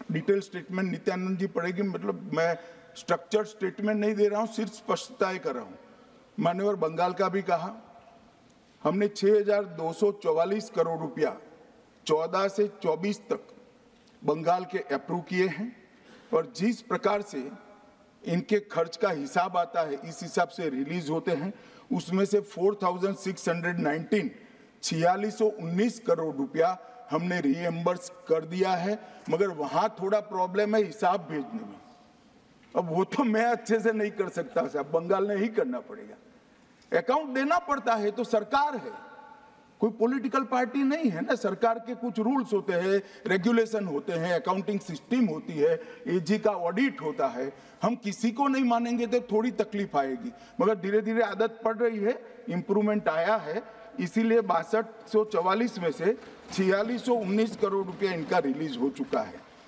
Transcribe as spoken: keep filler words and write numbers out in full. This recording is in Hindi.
डिटेल स्टेटमेंट नित्यानंद जी पढ़ेगी, मतलब मैं स्ट्रक्चर्ड स्टेटमेंट नहीं दे रहा हूँ, सिर्फ स्पष्टताएं कर रहा हूँ। मान्यवर बंगाल का भी कहा, हमने छह हजार दो सौ चौवालीस करोड़ रुपया चौदह से चौबीस तक बंगाल के अप्रूव किए हैं और जिस प्रकार से इनके खर्च का हिसाब आता है इस हिसाब से रिलीज होते हैं, उसमें से four thousand six hundred nineteen छियालीस सौ उन्नीस करोड़ रुपया हमने रीएम्बर्स कर दिया है, मगर वहां थोड़ा प्रॉब्लम है हिसाब भेजने में। अब वो तो मैं अच्छे से नहीं कर सकता साहब, बंगाल ने ही करना पड़ेगा। अकाउंट देना पड़ता है तो सरकार है, कोई पॉलिटिकल पार्टी नहीं है ना। सरकार के कुछ रूल्स होते हैं, रेगुलेशन होते हैं, अकाउंटिंग सिस्टम होती है, एजी का ऑडिट होता है। हम किसी को नहीं मानेंगे तो थोड़ी तकलीफ आएगी, मगर धीरे धीरे आदत पड़ रही है, इंप्रूवमेंट आया है, इसीलिए बासठ सौ चवालीस में से छियालीस सौ उन्नीस करोड़ रुपया इनका रिलीज हो चुका है।